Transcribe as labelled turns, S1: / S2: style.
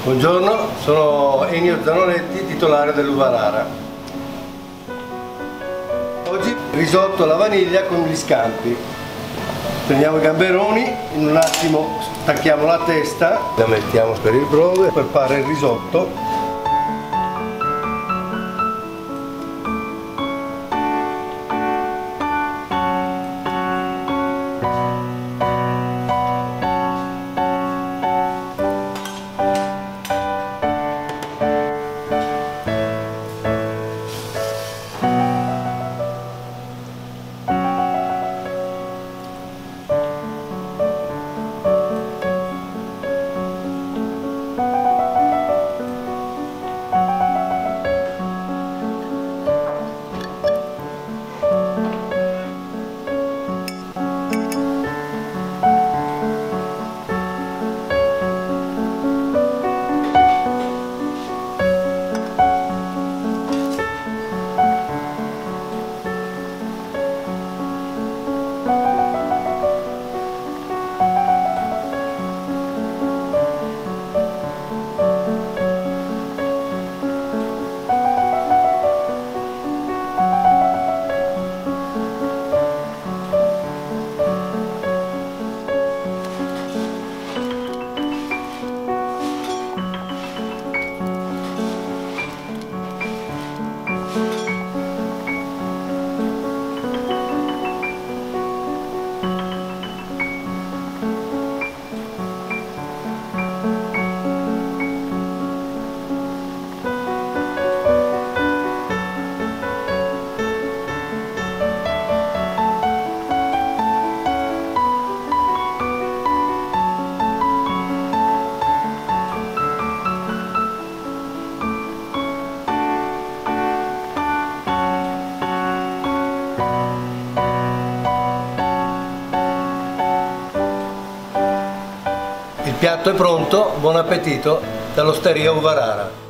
S1: Buongiorno, sono Ennio Zanoletti, titolare dell'Uvarara. Oggi risotto alla vaniglia con gli scampi. Prendiamo i gamberoni, in un attimo stacchiamo la testa, la mettiamo per il brodo e prepara il risotto. Il piatto è pronto, buon appetito dall'Osteria Uvarara.